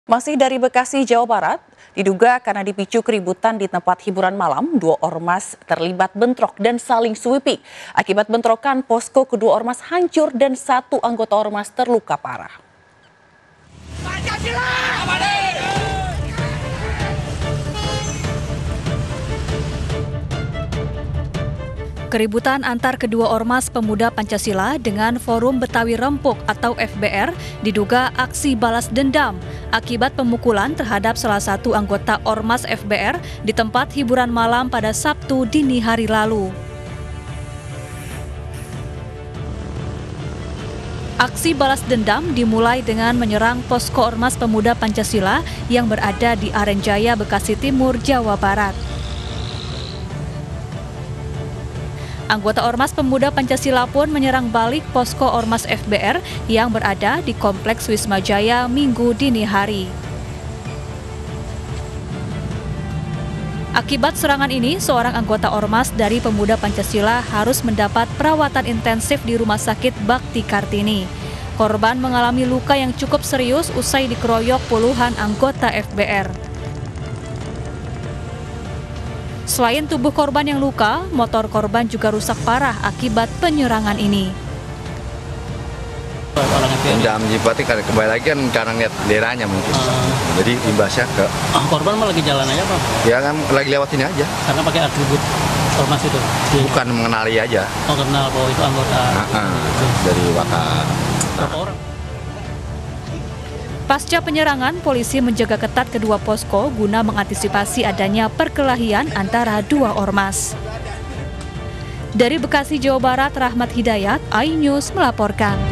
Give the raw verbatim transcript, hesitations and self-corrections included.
Masih dari Bekasi, Jawa Barat, diduga karena dipicu keributan di tempat hiburan malam, dua ormas terlibat bentrok dan saling sweeping. Akibat bentrokan, posko kedua ormas hancur dan satu anggota ormas terluka parah. Keributan antar kedua ormas pemuda Pancasila dengan Forum Betawi Rempuk atau F B R diduga aksi balas dendam akibat pemukulan terhadap salah satu anggota ormas F B R di tempat hiburan malam pada Sabtu dini hari lalu. Aksi balas dendam dimulai dengan menyerang posko Ormas Pemuda Pancasila yang berada di Arenjaya, Bekasi Timur, Jawa Barat. Anggota Ormas Pemuda Pancasila pun menyerang balik posko Ormas F B R yang berada di Kompleks Wisma Jaya Minggu dini hari. Akibat serangan ini, seorang anggota Ormas dari Pemuda Pancasila harus mendapat perawatan intensif di Rumah Sakit Bakti Kartini. Korban mengalami luka yang cukup serius usai dikeroyok puluhan anggota F B R. Selain tubuh korban yang luka, motor korban juga rusak parah akibat penyerangan ini. Jam berarti kembali lagi kan karena lihat daerahnya mungkin, uh, jadi imbasnya ke. Oh, korban malah lagi jalan aja, Pak? Ya kan lagi lewat ini aja. Karena pakai atribut ormas itu? Bukan mengenali aja. Oh, kenal bahwa itu anggota. Uh, uh, dari Wakar. Berapa orang? Pasca penyerangan, polisi menjaga ketat kedua posko guna mengantisipasi adanya perkelahian antara dua ormas. Dari Bekasi, Jawa Barat, Rahmat Hidayat, iNews melaporkan.